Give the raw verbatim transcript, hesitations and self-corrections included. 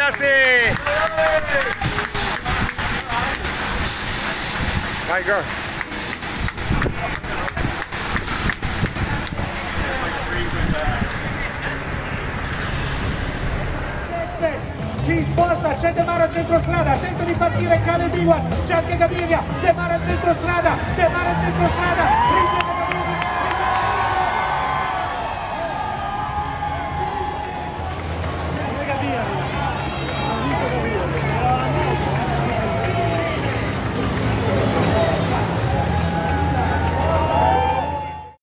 ragazzi! Vai, girl! Si sposta, c'è De Maro a centrostrada, tenta di partire Caleb Iwan, c'è anche Gaviria, De Maro a centrostrada, De Maro a centrostrada,